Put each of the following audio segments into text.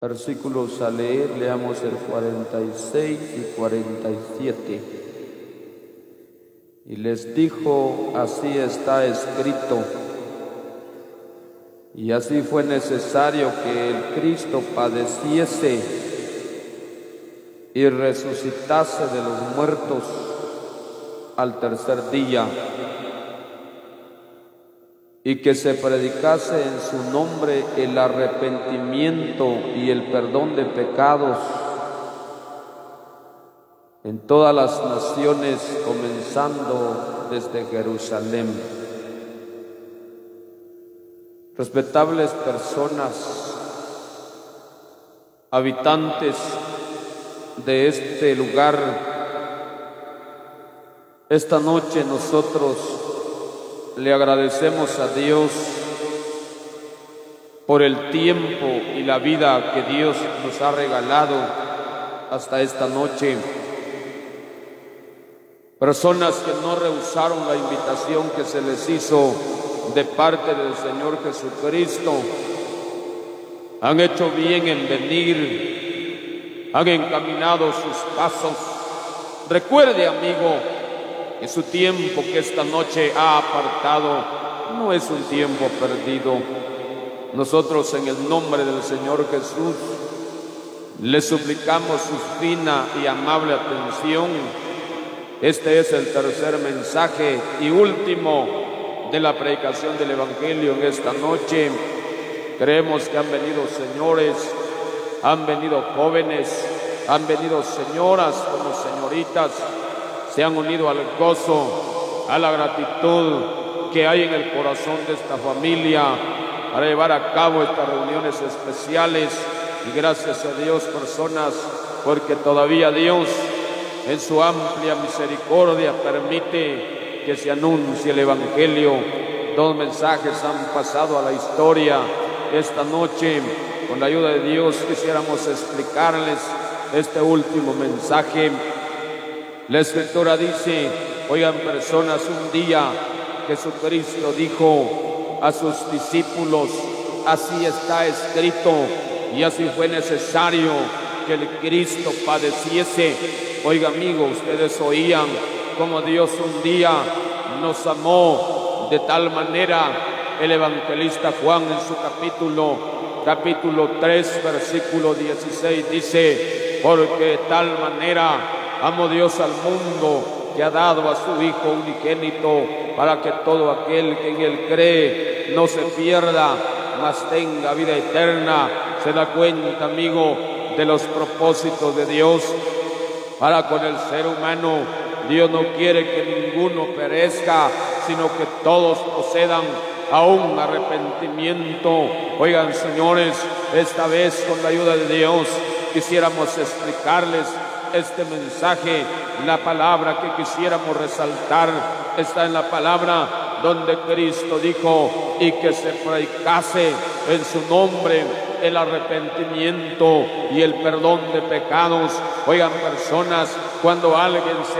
Versículos a leer, leamos el 46 y 47. Y les dijo: así está escrito, y así fue necesario que el Cristo padeciese y resucitase de los muertos al tercer día, y que se predicase en su nombre el arrepentimiento y el perdón de pecados en todas las naciones, comenzando desde Jerusalén. Respetables personas, habitantes de este lugar, esta noche nosotros le agradecemos a Dios por el tiempo y la vida que Dios nos ha regalado hasta esta noche. Personas que no rehusaron la invitación que se les hizo de parte del Señor Jesucristo, han hecho bien en venir, han encaminado sus pasos. Recuerde, amigo, que su tiempo que esta noche ha apartado no es un tiempo perdido. Nosotros, en el nombre del Señor Jesús, le suplicamos su fina y amable atención. Este es el tercer mensaje y último de la predicación del Evangelio en esta noche. Creemos que han venido señores, han venido jóvenes, han venido señoras como señoritas, se han unido al gozo, a la gratitud que hay en el corazón de esta familia para llevar a cabo estas reuniones especiales. Y gracias a Dios, personas, porque todavía Dios en su amplia misericordia permite que se anuncie el Evangelio. Dos mensajes han pasado a la historia. Esta noche, con la ayuda de Dios, quisiéramos explicarles este último mensaje. La Escritura dice: oigan, personas, un día Jesucristo dijo a sus discípulos: así está escrito, y así fue necesario que el Cristo padeciese. Oiga, amigo, ustedes oían cómo Dios un día nos amó de tal manera. El evangelista Juan en su capítulo 3, versículo 16 dice: porque de tal manera amó Dios al mundo, que ha dado a su Hijo unigénito, para que todo aquel que en él cree no se pierda, mas tenga vida eterna. Se da cuenta, amigo, de los propósitos de Dios para con el ser humano. Dios no quiere que ninguno perezca, sino que todos procedan a un arrepentimiento. Oigan, señores, esta vez con la ayuda de Dios quisiéramos explicarles este mensaje. La palabra que quisiéramos resaltar está en la palabra donde Cristo dijo: y que se predicase en su nombre el arrepentimiento y el perdón de pecados. Oigan, personas, cuando alguien se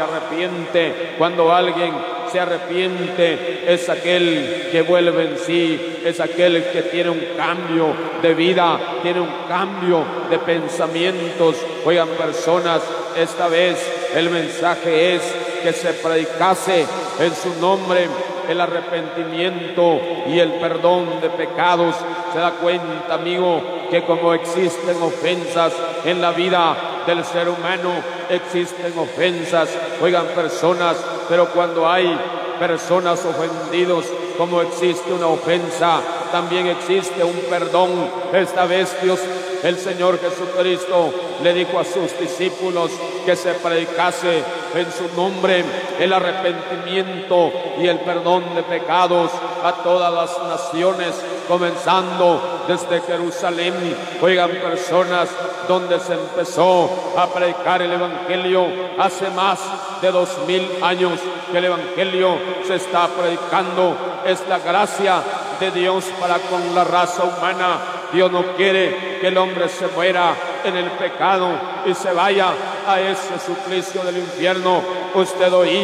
arrepiente, es aquel que vuelve en sí, es aquel que tiene un cambio de vida, tiene un cambio de pensamientos. Oigan, personas, esta vez el mensaje es que se predicase en su nombre el arrepentimiento y el perdón de pecados. Se da cuenta, amigo, que como existen ofensas en la vida del ser humano, existen ofensas. Oigan, personas, pero cuando hay personas ofendidos, como existe una ofensa, también existe un perdón. Esta vez Dios, el Señor Jesucristo, le dijo a sus discípulos que se predicase en su nombre el arrepentimiento y el perdón de pecados a todas las naciones, comenzando desde Jerusalén. Oigan, personas, donde se empezó a predicar el Evangelio hace más de 2000 años que el Evangelio se está predicando. Es la gracia de Dios para con la raza humana. Dios no quiere que el hombre se muera en el pecado y se vaya a ese suplicio del infierno. Usted oía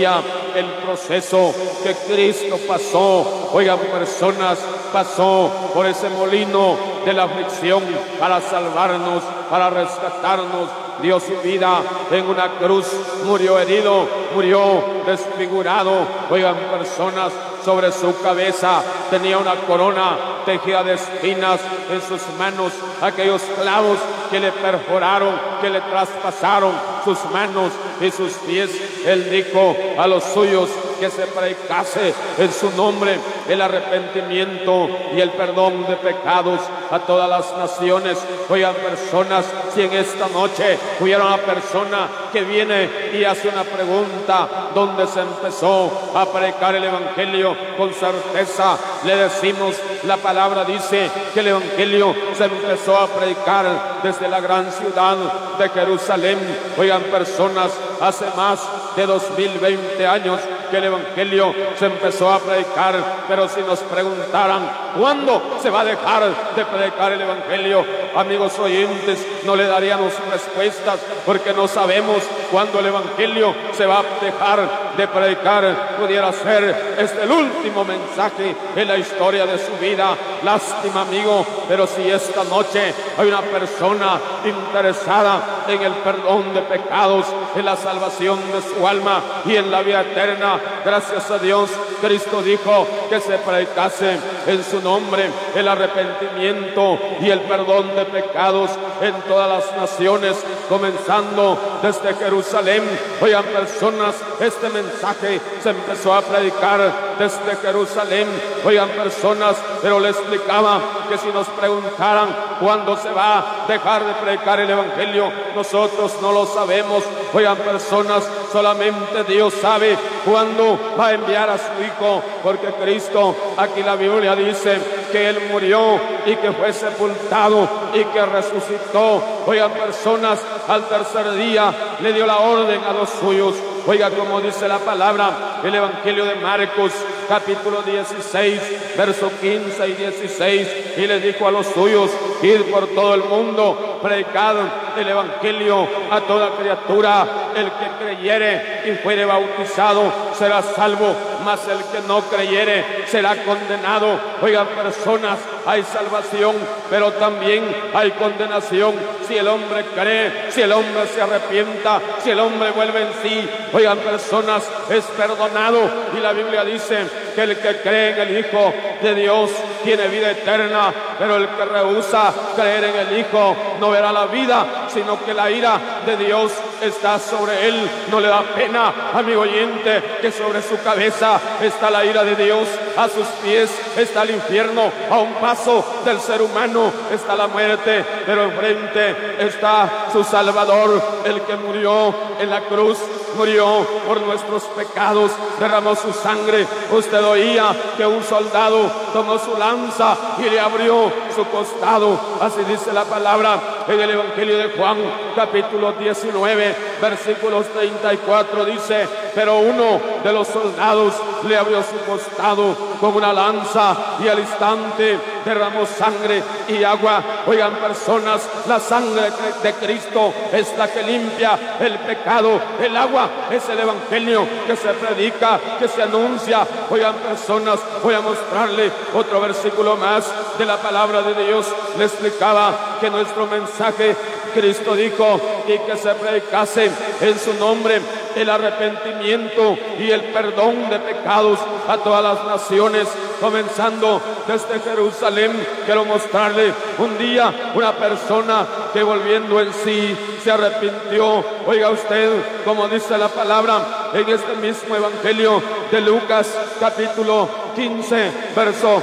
el proceso que Cristo pasó. Oigan, personas, pasó por ese molino de la aflicción para salvarnos, para rescatarnos. Dio su vida en una cruz, murió herido, murió desfigurado. Oigan, personas, sobre su cabeza tenía una corona tejida de espinas, en sus manos aquellos clavos que le perforaron, que le traspasaron sus manos y sus pies. Él dijo a los suyos que se predicase en su nombre el arrepentimiento y el perdón de pecados a todas las naciones. Oigan, personas, si en esta noche hubiera una persona que viene y hace una pregunta, ¿dónde se empezó a predicar el evangelio? Con certeza le decimos, la palabra dice que el evangelio se empezó a predicar desde la gran ciudad de Jerusalén. Oigan, personas, hace más de 2020 años que el evangelio se empezó a predicar, pero si nos preguntaran ¿cuándo se va a dejar de predicar el evangelio? Amigos oyentes, no le daríamos respuestas porque no sabemos cuándo el evangelio se va a dejar de predicar. Pudiera ser este el último mensaje en la historia de su vida. Lástima, amigo, pero si esta noche hay una persona interesada en el perdón de pecados, en la salvación de su alma y en la vida eterna, gracias a Dios, Cristo dijo que se predicase en su nombre el arrepentimiento y el perdón de pecados en todas las naciones, comenzando desde Jerusalén. Oigan, personas, este mensaje se empezó a predicar desde Jerusalén. Oigan, personas, pero le explicaba que si nos preguntaran cuándo se va a dejar de predicar el evangelio, nosotros no lo sabemos. Oigan, personas, solamente Dios sabe cuándo va a enviar a su Hijo, porque Cristo, aquí la Biblia dice que Él murió y que fue sepultado y que resucitó. Oigan, personas, al tercer día le dio la orden a los suyos. Oiga, como dice la palabra, el Evangelio de Marcos, capítulo 16, verso 15 y 16, y le dijo a los suyos: id por todo el mundo, predicad el Evangelio a toda criatura. El que creyere y fuere bautizado será salvo, mas el que no creyere será condenado. Oigan, personas, hay salvación, pero también hay condenación. Si el hombre cree, si el hombre se arrepienta, si el hombre vuelve en sí, oigan, personas, es perdonado. Y la Biblia dice que el que cree en el Hijo de Dios tiene vida eterna, pero el que rehúsa creer en el Hijo no verá la vida, sino que la ira de Dios está sobre él. No le da pena, amigo oyente, que sobre su cabeza está la ira de Dios, a sus pies está el infierno, a un paso del ser humano está la muerte, pero enfrente está su Salvador, el que murió en la cruz, murió por nuestros pecados, derramó su sangre. Usted oía que un soldado tomó su lanza y le abrió su costado. Así dice la palabra en el Evangelio de Juan, capítulo 19, versículos 34, dice: pero uno de los soldados le abrió su costado con una lanza y al instante derramó sangre y agua. Oigan, personas, la sangre de Cristo es la que limpia el pecado. El agua es el evangelio que se predica, que se anuncia. Oigan, personas, voy a mostrarle otro versículo más de la palabra de Dios. Le explicaba que nuestro mensaje, Cristo dijo, y que se predicase en su nombre el arrepentimiento y el perdón de pecados a todas las naciones, comenzando desde Jerusalén. Quiero mostrarle un día una persona que volviendo en sí se arrepintió. Oiga usted, como dice la palabra en este mismo Evangelio de Lucas, capítulo 15, verso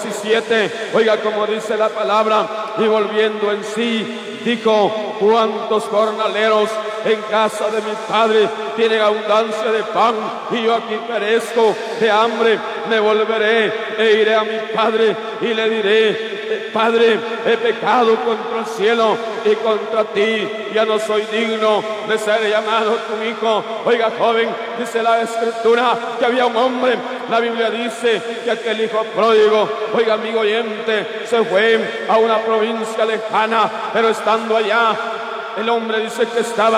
17. Oiga como dice la palabra: y volviendo en sí, dijo: cuántos jornaleros en casa de mi padre tienen abundancia de pan, y yo aquí perezco de hambre. Me volveré e iré a mi padre y le diré: Padre, he pecado contra el cielo y contra ti, ya no soy digno de ser llamado tu hijo. Oiga, joven, dice la Escritura que había un hombre, la Biblia dice que aquel hijo pródigo, oiga, amigo oyente, se fue a una provincia lejana, pero estando allá, el hombre dice que estaba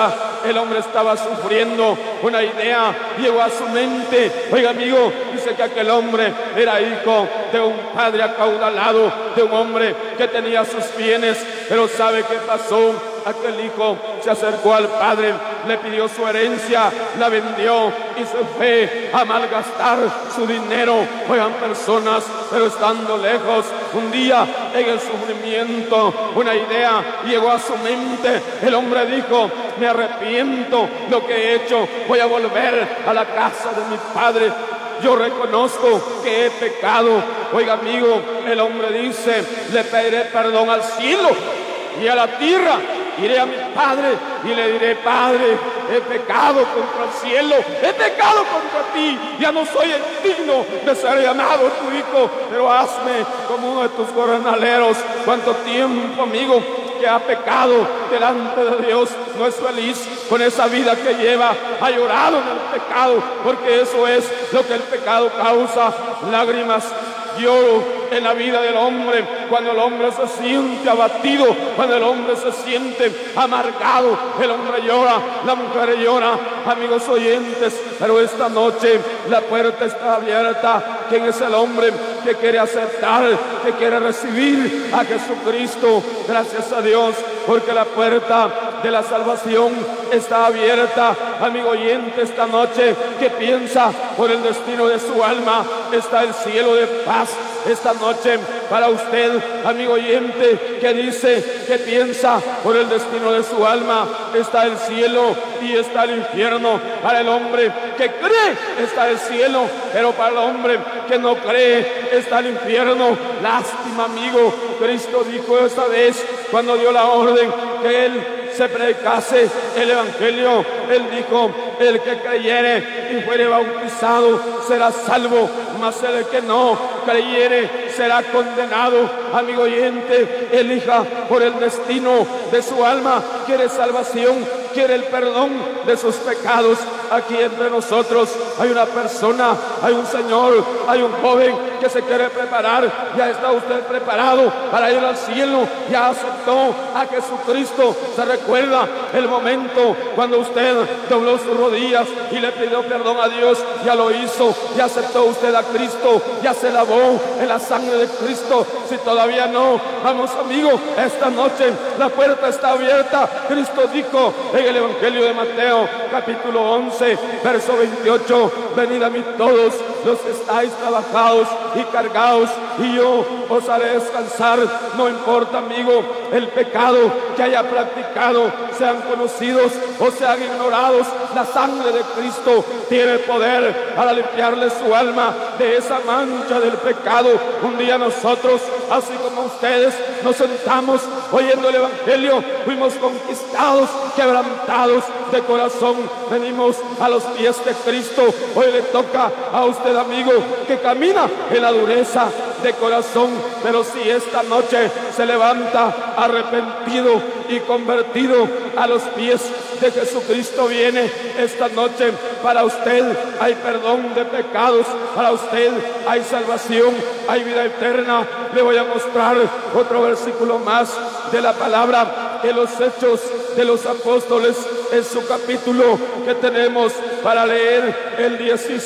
el hombre estaba sufriendo. Una idea llegó a su mente. Oiga, amigo, dice que aquel hombre era hijo de un padre acaudalado, de un hombre que tenía sus bienes. Pero ¿sabe qué pasó? Aquel hijo se acercó al padre, le pidió su herencia, la vendió y se fue a malgastar su dinero. Oigan, personas, pero estando lejos, un día en el sufrimiento, una idea llegó a su mente. El hombre dijo: me arrepiento lo que he hecho, voy a volver a la casa de mi padre. Yo reconozco que he pecado. Oiga, amigo, el hombre dice: le pediré perdón al cielo y a la tierra. Iré a mi padre y le diré: Padre, he pecado contra el cielo, he pecado contra ti, ya no soy digno de ser llamado tu hijo, pero hazme como uno de tus jornaleros. ¿Cuánto tiempo, amigo, que ha pecado delante de Dios? No es feliz con esa vida que lleva, ha llorado en el pecado, porque eso es lo que el pecado causa: lágrimas, lloro en la vida del hombre. Cuando el hombre se siente abatido, cuando el hombre se siente amargado, el hombre llora, la mujer llora, amigos oyentes. Pero esta noche la puerta está abierta. ¿Quién es el hombre que quiere aceptar, que quiere recibir a Jesucristo? Gracias a Dios, porque la puerta de la salvación está abierta. Amigo oyente, esta noche, que piensa por el destino de su alma, está el cielo de paz. Esta noche para usted, amigo oyente, que dice, que piensa por el destino de su alma, está el cielo y está el infierno. Para el hombre que cree está el cielo, pero para el hombre que no cree está el infierno. Lástima, amigo. Cristo dijo esta vez, cuando dio la orden que Él se predicase el evangelio, Él dijo: el que creyere y fuere bautizado será salvo, mas el que no creyere será condenado. Amigo oyente, elija por el destino de su alma. Quiere salvación, quiere el perdón de sus pecados. Aquí entre nosotros hay una persona, hay un señor, hay un joven que se quiere preparar. Ya está usted preparado para ir al cielo, ya aceptó a Jesucristo. Se recuerda el momento cuando usted dobló sus rodillas y le pidió perdón a Dios. Ya lo hizo, ya aceptó usted a Cristo, ya se lavó en la sangre de Cristo. Si todavía no, vamos, amigo, esta noche la puerta está abierta. Cristo dijo en el Evangelio de Mateo, capítulo 11, verso 28: venid a mí todos los que estáis trabajados y cargados, y yo os haré descansar. No importa, amigo, el pecado que haya practicado, sean conocidos o sean ignorados, la sangre de Cristo tiene poder para limpiarle su alma de esa mancha del pecado. Un día nosotros, así como ustedes, nos sentamos oyendo el Evangelio, fuimos conquistados, quebrantados de corazón, venimos a los pies de Cristo. Hoy le toca a usted, amigo, que camina en la dureza de corazón, pero si esta noche se levanta arrepentido y convertido a los pies de Jesucristo, viene esta noche. Para usted hay perdón de pecados, para usted hay salvación, hay vida eterna. Le voy a mostrar otro versículo más de la palabra en los Hechos de los Apóstoles, en su capítulo que tenemos para leer, el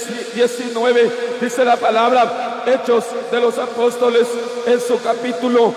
19, dice la palabra, Hechos de los Apóstoles, en su capítulo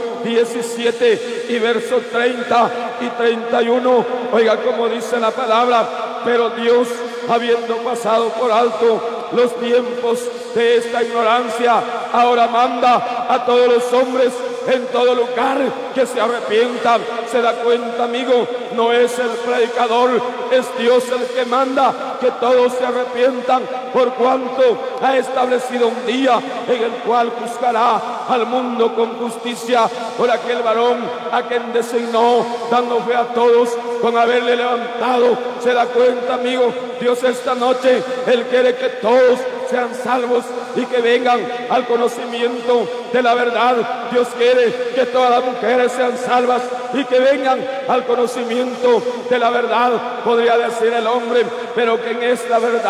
17 y verso 30 y 31. Oiga cómo dice la palabra: pero Dios, habiendo pasado por alto los tiempos de esta ignorancia, ahora manda a todos los hombres en todo lugar que se arrepientan. Se da cuenta, amigo, no es el predicador, es Dios el que manda que todos se arrepientan, por cuanto ha establecido un día en el cual juzgará al mundo con justicia por aquel varón a quien designó, dando fe a todos con haberle levantado. Se da cuenta, amigo, Dios esta noche, Él quiere que todos sean salvos y que vengan al conocimiento de la verdad. Dios quiere que todas las mujeres sean salvas y que vengan al conocimiento de la verdad. Podría decir el hombre, pero que en esta verdad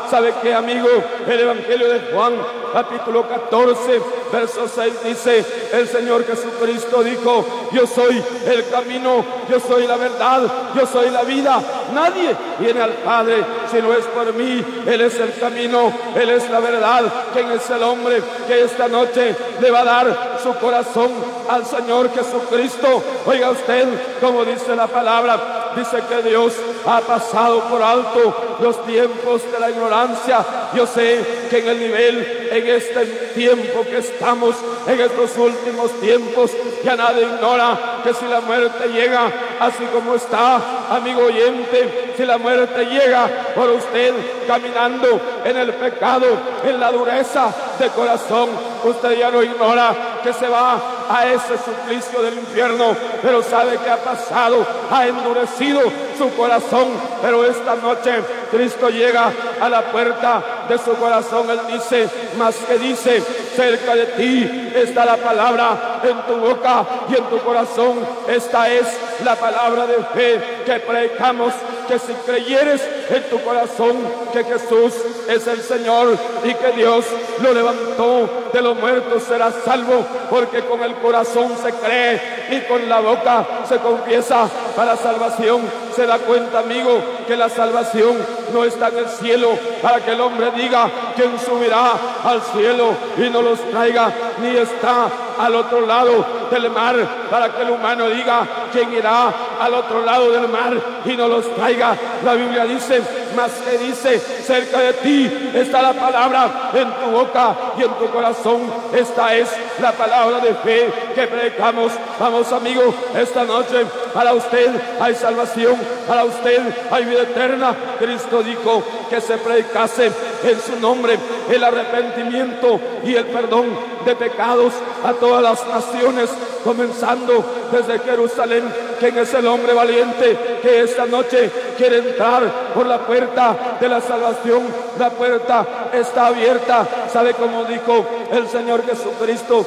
¿Sabe qué, amigo? El Evangelio de Juan, capítulo 14, verso 6 dice, el Señor Jesucristo dijo, yo soy el camino, yo soy la verdad, yo soy la vida. Nadie viene al Padre si no es por mí. Él es el camino, Él es la verdad. ¿Quién es el hombre que esta noche le va a dar su corazón al Señor Jesucristo? Oiga usted, como dice la palabra, dice que Dios ha pasado por alto los tiempos de la ignorancia. Yo sé que en el nivel, en este tiempo que estamos, en estos últimos tiempos, ya nadie ignora que si la muerte llega, así como está, amigo oyente, si la muerte llega por usted caminando en el pecado, en la dureza de corazón, usted ya no ignora que se va a ese suplicio del infierno, pero sabe que ha pasado, ha endurecido su corazón, pero esta noche Cristo llega a la puerta de su corazón. Él dice, más que dice, cerca de ti está la palabra, en tu boca y en tu corazón. Esta es la palabra de fe que predicamos, que si creyeres en tu corazón que Jesús es el Señor y que Dios lo levantó de los muertos, serás salvo, porque con el corazón se cree y con la boca se confiesa para salvación. Se da cuenta, amigo, que la salvación no está en el cielo para que el hombre diga quién subirá al cielo y no los traiga, ni está al otro lado del mar para que el humano diga quién irá al otro lado del mar y no los traiga. La Biblia dice, más que dice, cerca de ti está la palabra, en tu boca y en tu corazón. Esta es la palabra de fe que predicamos. Vamos, amigo, esta noche para usted hay salvación, para usted hay vida eterna. Cristo dijo que se predicase en su nombre el arrepentimiento y el perdón de pecados a todas las naciones, comenzando desde Jerusalén. ¿Quién es el hombre valiente que esta noche quiere entrar por la puerta de la salvación? La puerta está abierta. ¿Sabe cómo dijo el Señor Jesucristo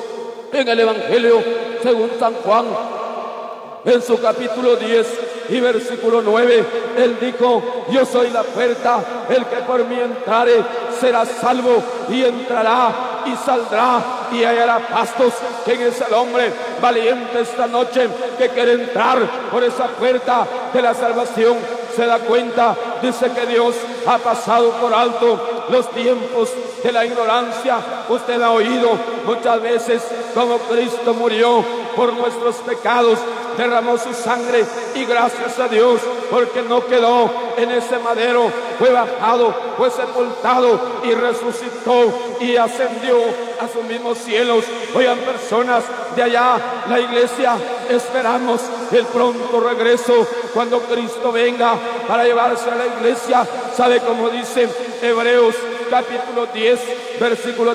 en el Evangelio según San Juan, en su capítulo 10 y versículo 9? Él dijo, yo soy la puerta, el que por mí entrare será salvo, y entrará y saldrá y hallará pastos. ¿Quién es el hombre valiente esta noche que quiere entrar por esa puerta de la salvación? Se da cuenta, dice que Dios ha pasado por alto los tiempos de la ignorancia. Usted ha oído muchas veces cómo Cristo murió por nuestros pecados, derramó su sangre, y gracias a Dios porque no quedó en ese madero, fue bajado, fue sepultado y resucitó y ascendió a sus mismos cielos. Oigan, personas de allá, la iglesia, esperamos el pronto regreso cuando Cristo venga para llevarse a la iglesia. ¿Sabe cómo dice Hebreos capítulo 10, versículo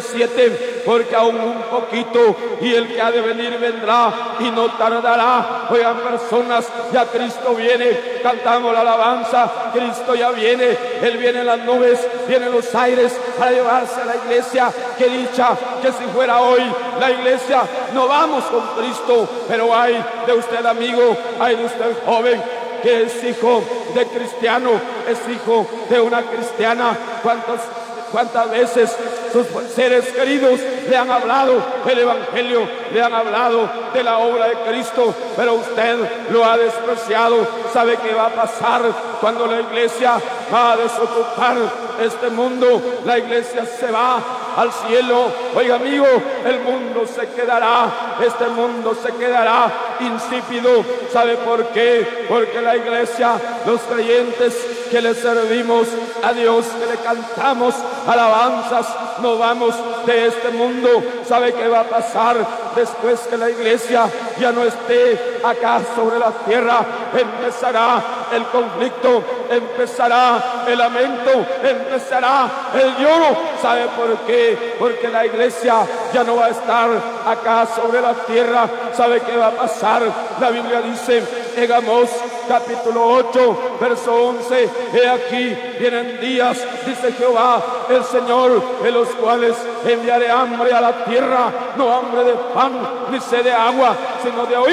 37? Porque aún un poquito y el que ha de venir vendrá y no tardará. Oigan, personas, ya Cristo viene. Cantamos la alabanza, Cristo ya viene. Él viene en las nubes, viene en los aires para llevarse a la iglesia. Qué dicha que si fuera hoy la iglesia, no vamos con Cristo. Pero hay de usted, amigo, hay de usted, joven, que es hijo de cristiano, es hijo de una cristiana. ¿Cuántas veces sus seres queridos le han hablado del Evangelio, le han hablado de la obra de Cristo, pero usted lo ha despreciado? ¿Sabe qué va a pasar cuando la iglesia va a desocupar este mundo? La iglesia se va al cielo. Oiga, amigo, el mundo se quedará, este mundo se quedará insípido. ¿Sabe por qué? Porque la iglesia, los creyentes que le servimos a Dios, que le cantamos alabanzas, no vamos de este mundo. ¿Sabe qué va a pasar después que la iglesia ya no esté acá sobre la tierra? Empezará el conflicto, empezará el lamento, empezará el lloro. ¿Sabe por qué? Porque la iglesia ya no va a estar acá sobre la tierra. ¿Sabe qué va a pasar? La Biblia dice en Amós capítulo 8, verso 11, he aquí vienen días, dice Jehová el Señor, en los cuales enviaré hambre a la tierra, no hambre de pan ni sed de agua, sino de oír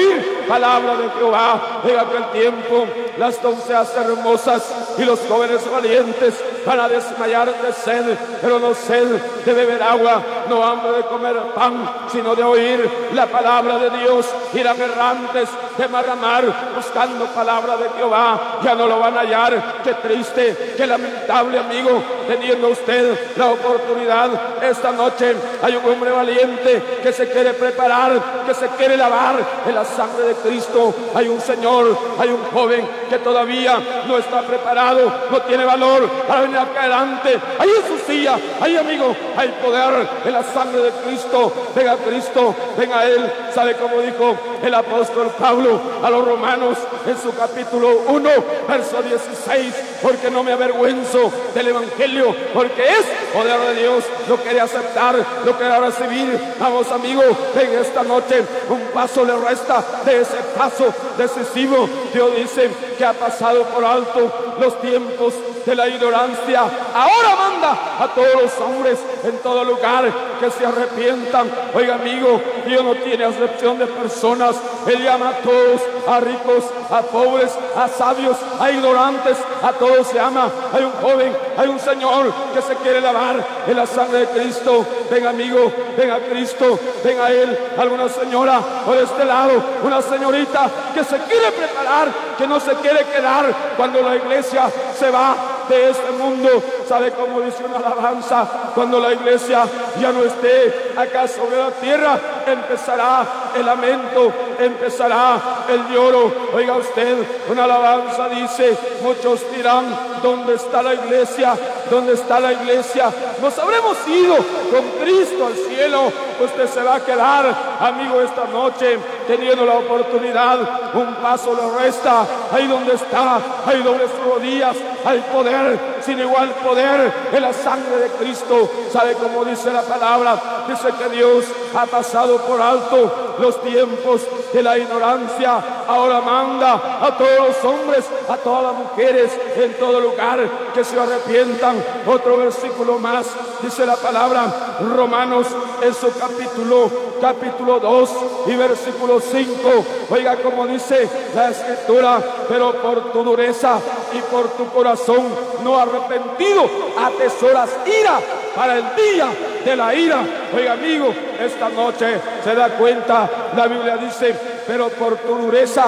palabra de Jehová. En aquel tiempo las doncellas hermosas y los jóvenes valientes van a desmayar de sed, pero no sed de beber agua, no hambre de comer pan, sino de oír la palabra de Dios. Irán errantes de mar a mar buscando palabra de Jehová, ya no lo van a hallar. Qué triste, qué lamentable, amigo, teniendo usted la oportunidad esta noche. Hay un hombre valiente que se quiere preparar, que se quiere lavar en la sangre de Cristo. Hay un señor, hay un joven que todavía no está preparado, no tiene valor para venir acá adelante. Ahí en su silla, ahí, amigo, hay poder en la sangre de Cristo. Venga Cristo, venga Él. ¿Sabe cómo dijo el apóstol Pablo a los romanos en su capítulo 1, verso 16? Porque no me avergüenzo del evangelio, porque es poder de Dios. Lo quiere aceptar, lo quiere recibir. Vamos, amigo, en esta noche un paso le resta de ese paso decisivo. Dios dice que ha pasado por alto los tiempos de la ignorancia. Ahora manda a todos los hombres en todo lugar que se arrepientan. Oiga, amigo, Dios no tiene acepción de personas. Él llama a todos, a ricos, a pobres, a sabios, a ignorantes, a todos se ama. Hay un joven, hay un señor que se quiere lavar en la sangre de Cristo. Venga, amigo, venga Cristo, venga Él. Alguna señora por este lado, una señorita que se quiere preparar, que no se quiere quedar cuando la iglesia se va de este mundo. ¿Sabe cómo dice una alabanza? Cuando la iglesia ya no esté acá sobre la tierra, empezará el lamento, empezará el lloro. Oiga usted, una alabanza dice: muchos dirán, ¿dónde está la iglesia? ¿Dónde está la iglesia? Nos habremos ido con Cristo al cielo. Usted se va a quedar, amigo, esta noche teniendo la oportunidad. Un paso le resta. Ahí donde está, ahí doble sus rodillas. Hay poder, sin igual poder en la sangre de Cristo. ¿Sabe cómo dice la palabra? Dice que Dios ha pasado por alto los tiempos de la ignorancia. Ahora manda a todos los hombres, a todas las mujeres en todo lugar que se arrepientan. Otro versículo más, dice la palabra, Romanos en su capítulo 2 y versículo 5. Oiga como dice la escritura: pero por tu dureza y por tu corazón no arrepentido atesoras ira para el día de la ira. Oiga, amigo, esta noche se da cuenta, la Biblia dice: pero por tu dureza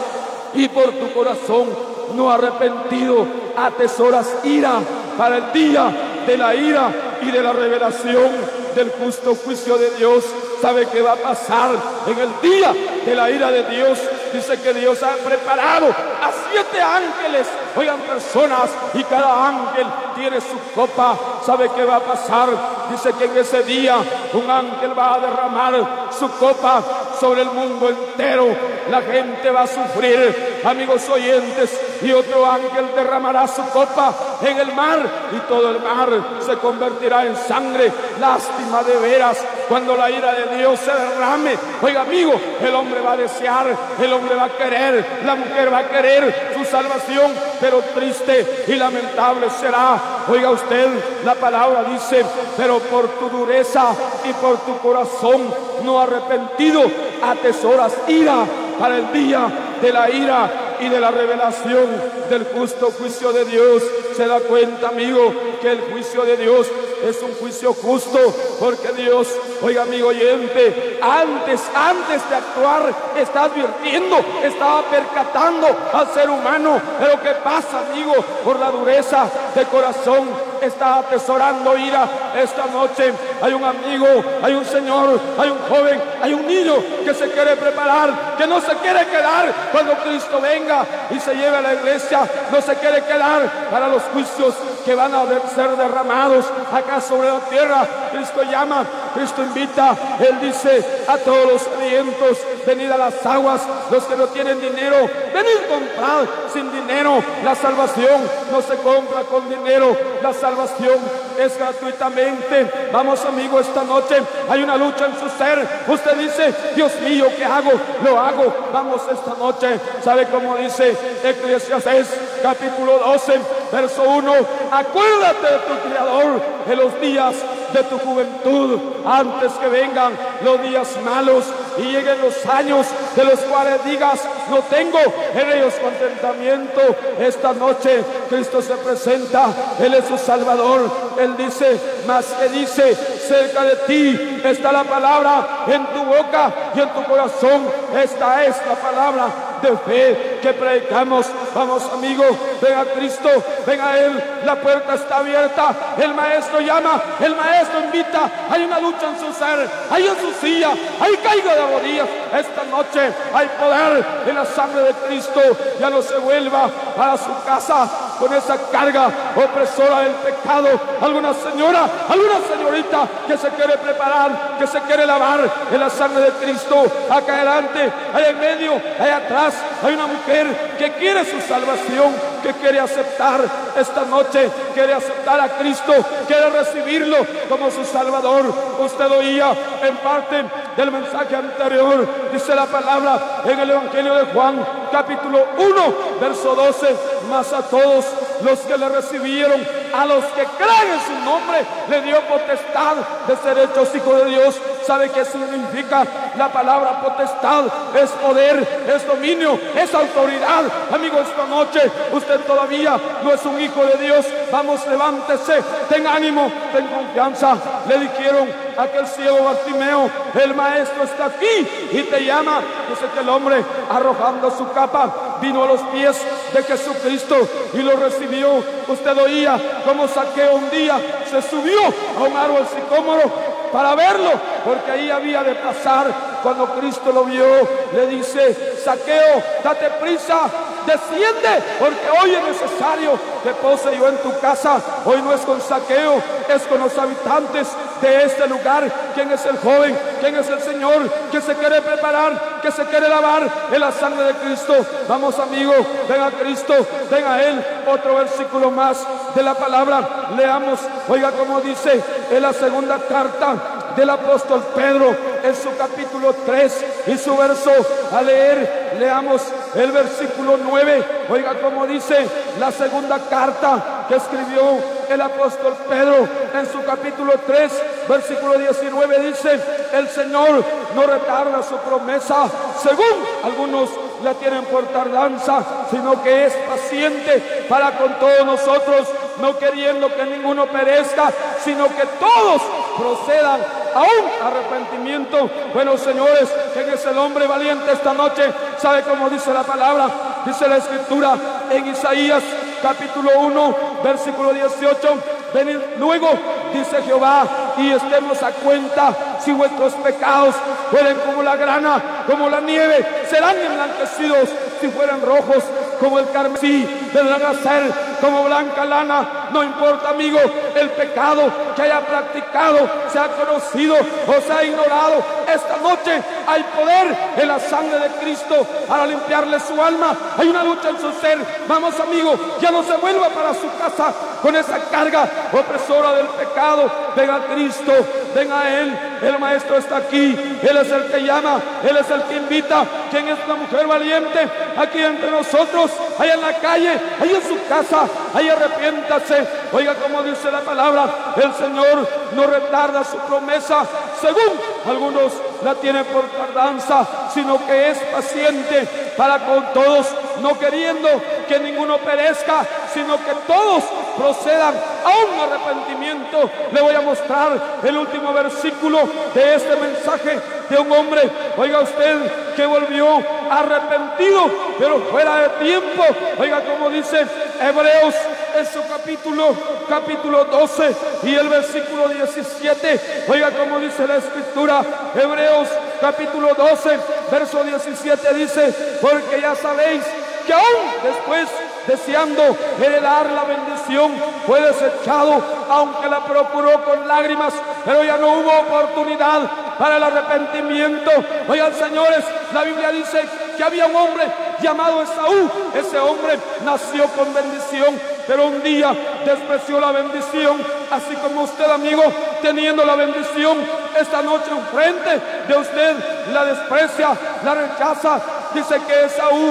y por tu corazón no arrepentido atesoras ira para el día de la ira y de la revelación del justo juicio de Dios. ¿Sabe qué va a pasar en el día de la ira de Dios? Dice que Dios ha preparado a 7 ángeles, oigan, personas, y cada ángel tiene su copa. ¿Sabe qué va a pasar? Dice que en ese día un ángel va a derramar su copa sobre el mundo entero. La gente va a sufrir, amigos oyentes, y otro ángel derramará su copa en el mar, y todo el mar se convertirá en sangre. Lástima de veras cuando la ira de Dios se derrame. Oiga, amigo, el hombre va a desear, el hombre va a querer, la mujer va a querer su salvación, pero triste y lamentable será. Oiga usted, la palabra dice: pero por tu dureza y por tu corazón no arrepentido atesoras ira para el día de la ira y de la revelación del justo juicio de Dios. Se da cuenta, amigo, que el juicio de Dios es un juicio justo, porque Dios, oiga, amigo oyente, antes de actuar está advirtiendo, está percatando al ser humano. Pero ¿qué pasa, amigo? Por la dureza de corazón está atesorando ira. Esta noche hay un amigo, hay un señor, hay un joven, hay un niño que se quiere preparar, que no se quiere quedar cuando Cristo venga y se lleve a la iglesia. No se quiere quedar para los juicios que van a ser derramados acá sobre la tierra. Cristo llama, Cristo invita. Él dice a todos los sedientos: venid a las aguas. Los que no tienen dinero, venid comprar sin dinero. La salvación no se compra con dinero, la salvación es gratuitamente. Vamos, amigo, esta noche hay una lucha en su ser. Usted dice: Dios mío, ¿qué hago? Lo hago. Vamos esta noche. ¿Sabe cómo dice Eclesiastés capítulo 12 verso 1? Acuérdate de tu Creador en los días de tu juventud, antes que vengan los días malos y lleguen los años de los cuales digas: no tengo en ellos contentamiento. Esta noche Cristo se presenta, Él es su Salvador. Él dice, más que dice: cerca de ti está la palabra, en tu boca y en tu corazón. Esta es la palabra de fe que predicamos. Vamos, amigo, ven a Cristo, ven a Él. La puerta está abierta, el Maestro llama, el Maestro invita. Hay una lucha en su ser, hay en su silla, hay caiga de rodillas. Esta noche hay poder en la sangre de Cristo. Ya no se vuelva para su casa con esa carga opresora del pecado. Alguna señora, alguna señorita que se quiere preparar, que se quiere lavar en la sangre de Cristo. Acá adelante, allá en medio, allá atrás, hay una mujer que quiere su salvación, que quiere aceptar esta noche, quiere aceptar a Cristo, quiere recibirlo como su Salvador. Usted oía en parte del mensaje anterior, dice la palabra en el Evangelio de Juan, capítulo 1, verso 12: mas a todos los que le recibieron, a los que creen en su nombre, le dio potestad de ser hechos hijos de Dios. ¿Sabe qué significa la palabra potestad? Es poder, es dominio, es autoridad. Amigo, esta noche usted todavía no es un hijo de Dios. Vamos, levántese, ten ánimo, ten confianza. Le dijeron a aquel ciego Bartimeo: el Maestro está aquí y te llama. Dice que el hombre, arrojando su capa, vino a los pies de Jesucristo y lo recibió. Usted oía cómo Zaqueo un día se subió a un árbol sicómoro para verlo, porque ahí había de pasar. Cuando Cristo lo vio, le dice: Zaqueo, date prisa, desciende, porque hoy es necesario que pose yo en tu casa. Hoy no es con Zaqueo, es con los habitantes de este lugar. ¿Quién es el joven? ¿Quién es el Señor que se quiere preparar, que se quiere lavar en la sangre de Cristo? Vamos, amigo, ven a Cristo, ven a Él. Otro versículo más de la palabra, leamos. Oiga cómo dice en la segunda carta del apóstol Pedro, en su capítulo 3 y su verso a leer, leamos el versículo 9. Oiga cómo dice la segunda carta que escribió el apóstol Pedro, en su capítulo 3, versículo 19, dice: el Señor no retarda su promesa, según algunos la tienen por tardanza, sino que es paciente para con todos nosotros, no queriendo que ninguno perezca, sino que todos procedan a un arrepentimiento. Bueno, señores, ¿quién es el hombre valiente esta noche? ¿Sabe cómo dice la palabra? Dice la Escritura en Isaías capítulo 1, versículo 18: venid luego, dice Jehová, y estemos a cuenta. Si vuestros pecados fueren como la grana, como la nieve, serán emblanquecidos. Si fueran rojos como el carmesí, vendrán a ser como blanca lana. No importa, amigo, el pecado que haya practicado, se ha conocido o se ha ignorado. Esta noche hay poder en la sangre de Cristo para limpiarle su alma. Hay una lucha en su ser. Vamos, amigo, ya no se vuelva para su casa con esa carga opresora del pecado. Ven a Cristo, ven a Él. El Maestro está aquí, Él es el que llama, Él es el que invita. ¿Quién es la mujer valiente? Aquí entre nosotros, allá en la calle, allá en su casa, ahí arrepiéntase. Oiga cómo dice la palabra: el Señor no retarda su promesa, según algunos la tienen por tardanza, sino que es paciente para con todos, no queriendo que ninguno perezca, sino que todos procedan a un arrepentimiento. Le voy a mostrar el último versículo de este mensaje de un hombre, oiga usted, que volvió arrepentido, pero fuera de tiempo. Oiga cómo dice Hebreos en su capítulo 12 y el versículo 17. Oiga cómo dice la Escritura, Hebreos capítulo 12, verso 17, dice: porque ya sabéis que aún después, deseando heredar la bendición, fue desechado, aunque la procuró con lágrimas, pero ya no hubo oportunidad para el arrepentimiento. Oigan, señores, la Biblia dice que había un hombre llamado Esaú. Ese hombre nació con bendición, pero un día despreció la bendición, así como usted, amigo, teniendo la bendición, esta noche enfrente de usted la desprecia, la rechaza. Dice que Esaú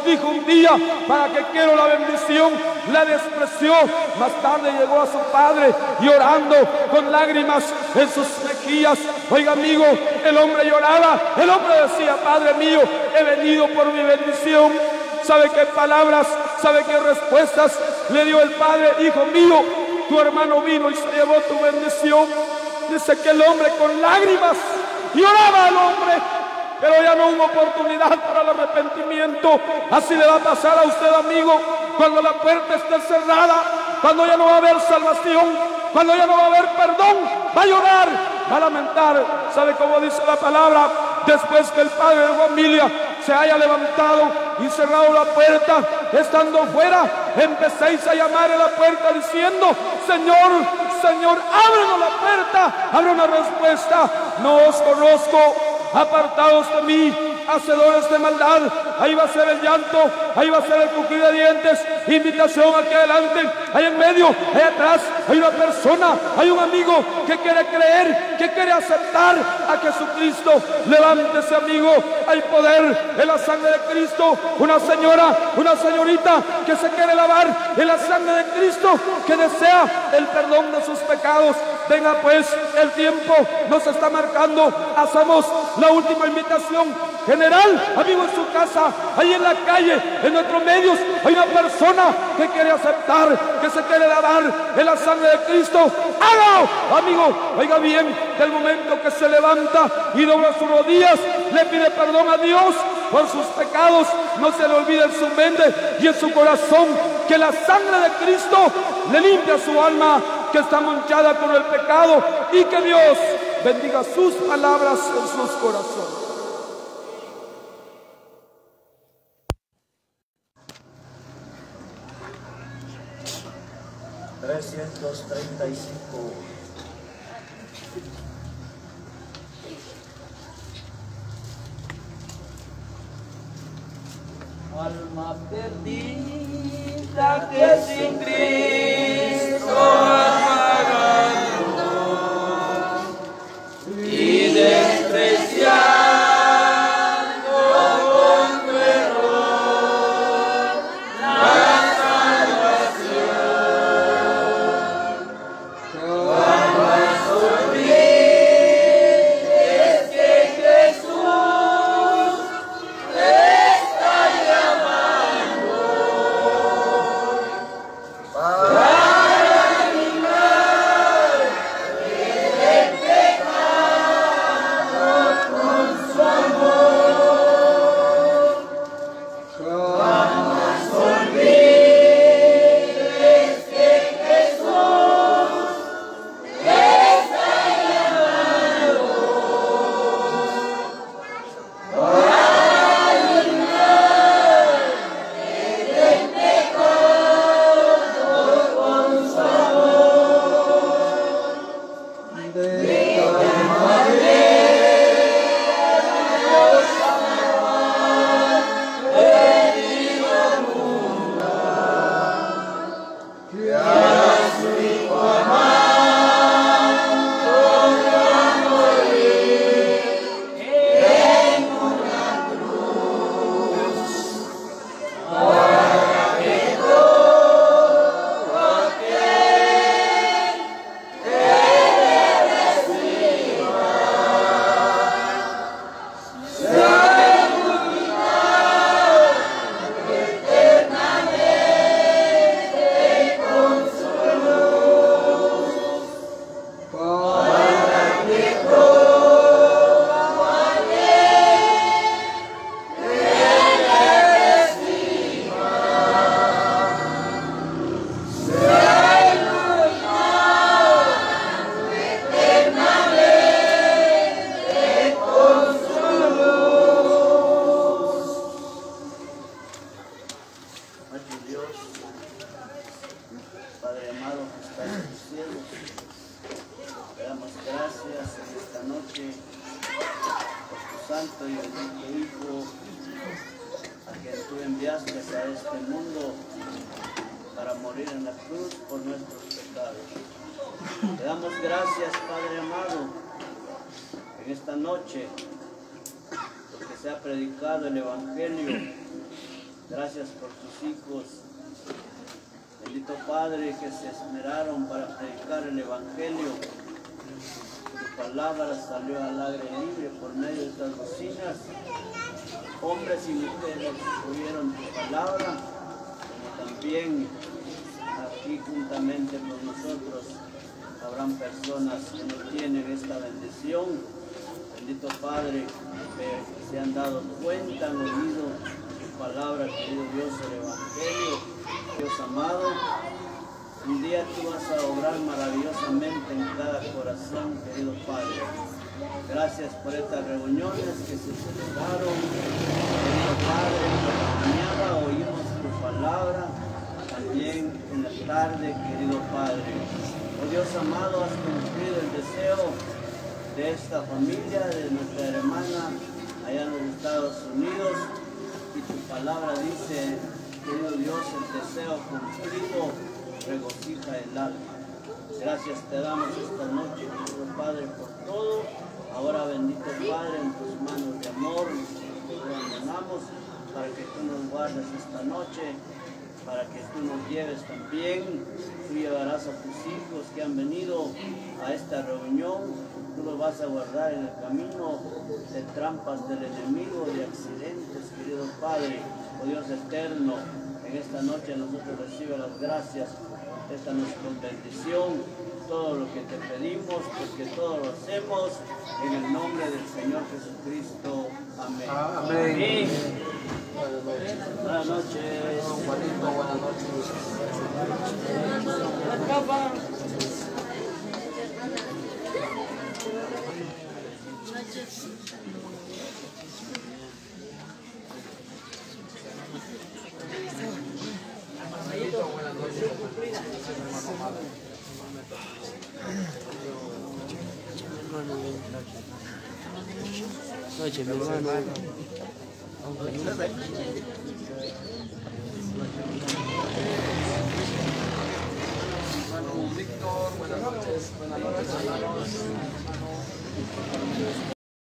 dijo un día: ¿para qué quiero la bendición? La despreció. Más tarde llegó a su padre llorando con lágrimas en sus mejillas. Oiga, amigo, el hombre lloraba. El hombre decía: Padre mío, he venido por mi bendición. ¿Sabe qué palabras, sabe qué respuestas le dio el padre? Hijo mío, tu hermano vino y se llevó tu bendición. Dice que el hombre con lágrimas lloraba al hombre, pero ya no hubo oportunidad para el arrepentimiento. Así le va a pasar a usted, amigo, cuando la puerta esté cerrada, cuando ya no va a haber salvación, cuando ya no va a haber perdón. Va a llorar, va a lamentar. ¿Sabe cómo dice la palabra? Después que el padre de familia se haya levantado y cerrado la puerta, estando fuera, empecéis a llamar a la puerta diciendo: Señor, Señor, ábrenos la puerta. Habrá una respuesta: no os conozco, apartados de mí, hacedores de maldad. Ahí va a ser el llanto, ahí va a ser el crujir de dientes. Invitación aquí adelante, ahí en medio, ahí atrás hay una persona, hay un amigo que quiere creer, que quiere aceptar a Jesucristo. Levántese, amigo, hay poder en la sangre de Cristo. Una señora, una señorita que se quiere lavar en la sangre de Cristo, que desea el perdón de sus pecados. Venga pues, el tiempo nos está marcando. Hacemos la última invitación general, amigo, en su casa, ahí en la calle, en nuestros medios, hay una persona que quiere aceptar, que se quiere lavar en la sangre de Cristo. ¡Hágalo, amigo! Oiga bien, del momento que se levanta y dobla sus rodillas, le pide perdón a Dios por sus pecados, no se le olvide en su mente y en su corazón que la sangre de Cristo le limpia su alma, que está manchada con el pecado, y que Dios bendiga sus palabras en sus corazones. Alma perdida que sin Cristo amagando y despreciando con tu error la salvación. Jamás olvides que Jesús te está llamando para eliminar el pecado con su amor. Jamás olvides que Jesús te está llamando para eliminar el pecado con su amor. De tal manera Dios amó el mundo que a su Hijo amado dio a morir en una cruz, para que todo aquel que le reciba sea iluminado eternamente con su luz, para que todo aquel que le reciba sea iluminado eternamente con su luz. Nuestro Dios, Padre amado que estás en los cielos, te damos gracias en esta noche por tu santo y bendito Hijo, a quien tú enviaste a este mundo para morir en la cruz por nuestros pecados. Te damos gracias, Padre amado, en esta noche, porque se ha predicado el Evangelio Gracias por tus hijos. Bendito Padre, que se esmeraron para predicar el Evangelio. Tu palabra salió al aire libre por medio de estas bocinas. Hombres y mujeres oyeron tu palabra, como también aquí juntamente con nosotros habrán personas que no tienen esta bendición. Bendito Padre, que se han dado cuenta, han oído tu palabra, querido Dios, el Evangelio. Dios amado, un día tú vas a obrar maravillosamente en cada corazón, querido Padre. Gracias por estas reuniones que se celebraron. Querido Padre, por la mañana oímos tu palabra, también en la tarde, querido Padre. Oh Dios amado, has cumplido el deseo de esta familia, de nuestra hermana allá en los Estados Unidos, y tu palabra dice, querido Dios, el deseo cumplido regocija el alma. Gracias te damos esta noche, querido Padre, por todo. Ahora, bendito Padre, en tus manos de amor nos abandonamos para que tú nos guardes esta noche, para que tú nos lleves también. Tú llevarás a tus hijos que han venido a esta reunión. Tú los vas a guardar en el camino de trampas del enemigo, de accidentes, querido Padre. Oh Dios eterno, en esta noche nosotros recibe las gracias. Esta nuestra bendición, todo lo que te pedimos, porque todo lo hacemos en el nombre del Señor Jesucristo. Amén. Amén. Amén. Buenas noches. Juanito, buenas noches, mi hermano.